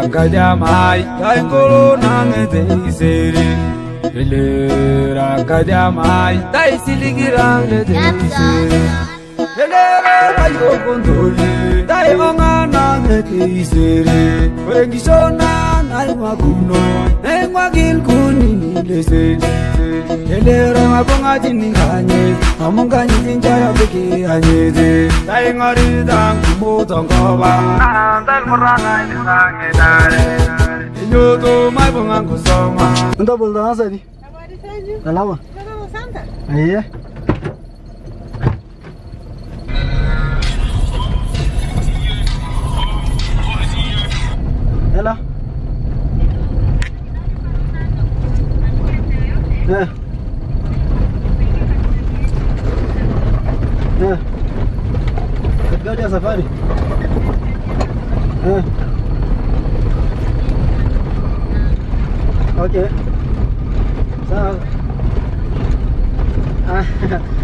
Kadamai, Daikoro Nangete Siri, Elera Kadamai, Daisiligirang de Siri, Elera Yokondoli, Daimanga Nangete Siri, Regishona, Naimakuno, Nemagil Kuni, Elera Mapangati Hanye, Amongani Jaya Biki Hanye, Daingari Dang, Motongova, Dalmorana, Yoto, my Bunganku Soma. Double the answer. Allow. Yeah. Hello. Yeah. Yeah. Go to safari. Yeah. Okay. So